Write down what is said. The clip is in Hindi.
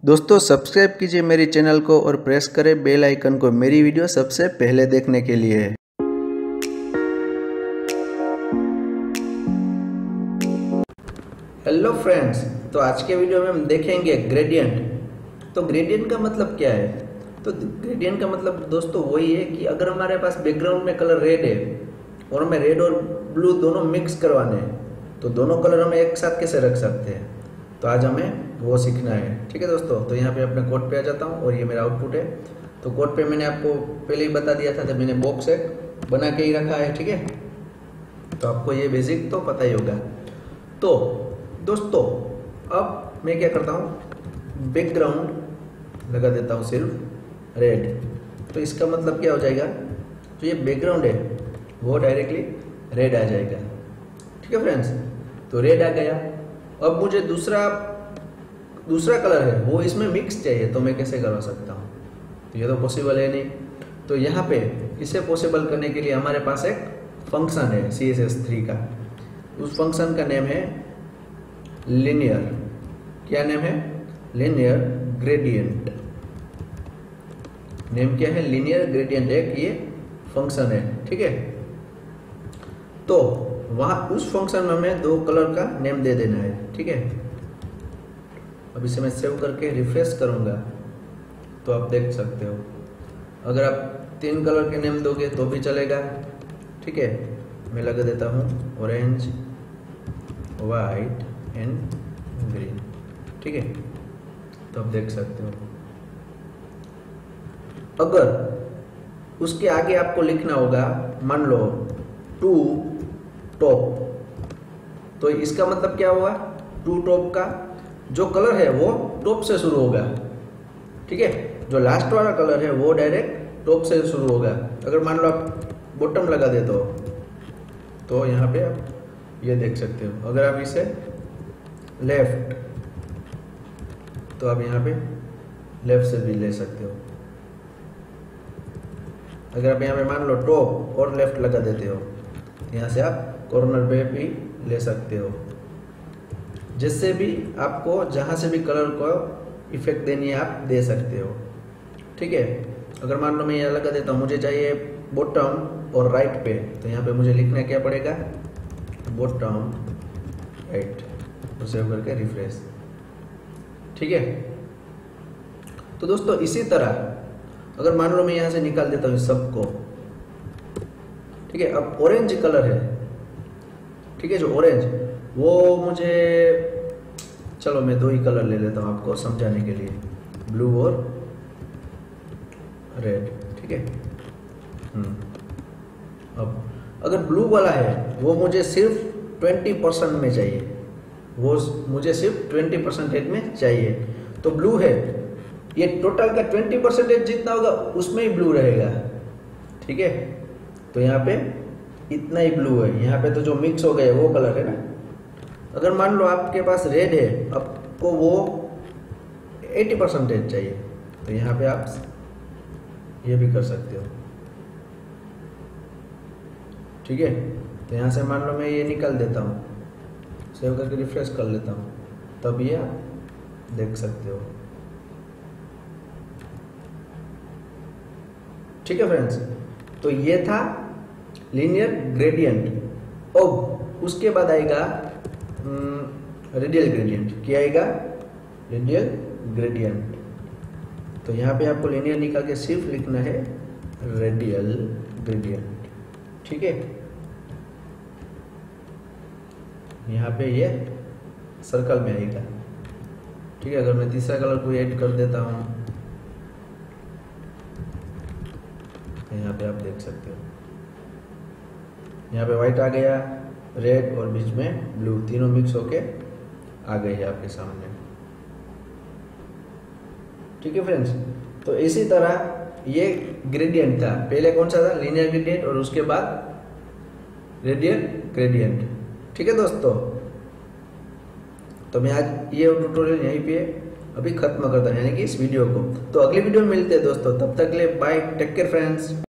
दोस्तों सब्सक्राइब कीजिए मेरी चैनल को और प्रेस करें बेल आइकन को मेरी वीडियो सबसे पहले देखने के लिए। हेलो फ्रेंड्स, तो आज के वीडियो में हम देखेंगे ग्रेडियंट। तो ग्रेडियंट का मतलब क्या है? तो ग्रेडियंट का मतलब दोस्तों वही है कि अगर हमारे पास बैकग्राउंड में कलर रेड है और हमें रेड और ब्लू दोनों मिक्स करवाने हैं तो दोनों कलर हम एक साथ कैसे रख सकते हैं, तो आज हमें वो सीखना है। ठीक है दोस्तों, तो यहाँ पे अपने कोड पे आ जाता हूँ और ये मेरा आउटपुट है। तो कोड पे मैंने आपको पहले ही बता दिया था, जब मैंने बॉक्स एक बना के ही रखा है। ठीक है, तो आपको ये बेसिक तो पता ही होगा। तो दोस्तों अब मैं क्या करता हूँ, बैकग्राउंड लगा देता हूँ सिर्फ रेड। तो इसका मतलब क्या हो जाएगा, तो ये बैकग्राउंड है वो डायरेक्टली रेड आ जाएगा। ठीक है फ्रेंड्स, तो रेड आ गया। अब मुझे दूसरा कलर है वो इसमें मिक्स चाहिए, तो मैं कैसे करवा सकता हूँ? तो ये तो पॉसिबल है नहीं। तो यहाँ पे इसे पॉसिबल करने के लिए हमारे पास एक फंक्शन है CSS3 का। उस फंक्शन का नेम है लीनियर। क्या नेम है? Linear gradient. नेम क्या है? Linear gradient. एक ये फंक्शन है। ठीक है, तो वहां उस फंक्शन में हमें दो कलर का नेम दे देना है। ठीक है, अब इसे मैं सेव करके रिफ्रेश करूंगा तो आप देख सकते हो, अगर आप 3 कलर के नेम दोगे तो भी चलेगा। ठीक है, मैं लगा देता हूँ ऑरेंज, वाइट एंड ग्रीन। ठीक है, तो आप देख सकते हो। अगर उसके आगे आपको लिखना होगा, मान लो टू टॉप, तो इसका मतलब क्या होगा? टू टॉप का जो कलर है वो टॉप से शुरू होगा। ठीक है, जो लास्ट वाला कलर है वो डायरेक्ट टॉप से शुरू होगा। अगर मान लो आप बॉटम लगा देते हो तो यहाँ पे आप ये देख सकते हो। अगर आप इसे लेफ्ट, तो आप यहाँ पे लेफ्ट से भी ले सकते हो। अगर आप यहाँ पे मान लो टॉप और लेफ्ट लगा देते हो, यहाँ से आप कॉर्नर पे भी ले सकते हो। जिससे भी आपको जहाँ से भी कलर को इफेक्ट देनी है आप दे सकते हो। ठीक है, अगर मान लो मैं यहाँ लगा देता हूँ, मुझे चाहिए बॉटम और राइट पे, तो यहाँ पे मुझे लिखना क्या पड़ेगा? बॉटम राइट, तो सेव करके रिफ्रेश। ठीक है, तो दोस्तों इसी तरह अगर मान लो मैं यहाँ से निकाल देता हूँ सबको। ठीक है, अब ऑरेंज कलर है। ठीक है, जो ऑरेंज वो मुझे, चलो मैं 2 ही कलर ले लेता हूँ आपको समझाने के लिए, ब्लू और रेड। ठीक है, अब अगर ब्लू वाला है वो मुझे सिर्फ 20% में चाहिए, वो मुझे सिर्फ 20% में चाहिए। तो ब्लू है, ये टोटल का 20% जितना होगा उसमें ही ब्लू रहेगा। ठीक है, तो यहाँ पे इतना ही ब्लू है। यहाँ पे तो जो मिक्स हो गए वो कलर है ना। अगर मान लो आपके पास रेड है, आपको वो 80% चाहिए, तो यहाँ पे आप ये भी कर सकते हो। ठीक है, तो यहाँ से मान लो मैं ये निकाल देता हूँ, सेव करके रिफ्रेश कर लेता हूँ, तब ये आप देख सकते हो। ठीक है फ्रेंड्स, तो ये था लीनियर ग्रेडियंट। अब उसके बाद आएगा रेडियल ग्रेडियंट। क्या आएगा? Radial gradient. तो यहाँ पे आपको लीनियर निकाल के सिर्फ लिखना है रेडियल ग्रेडियंट। ठीक है, यहाँ पे ये सर्कल में आएगा। ठीक है, अगर मैं तीसरा कलर को ऐड कर देता हूँ, यहाँ पे आप देख सकते हो, यहाँ पे व्हाइट आ गया, रेड और बीच में ब्लू, तीनों मिक्स होके आ गई है आपके सामने। ठीक है फ्रेंड्स, तो इसी तरह ये ग्रेडियंट था। पहले कौन सा था? लीनियर ग्रेडियंट, और उसके बाद रेडियल ग्रेडियंट। ठीक है दोस्तों, तो मैं आज ये ट्यूटोरियल यहीं पे अभी खत्म करता हूं, यानी कि इस वीडियो को। तो अगली वीडियो में मिलते हैं दोस्तों, तब तक के लिए बाय, टेक केयर फ्रेंड्स।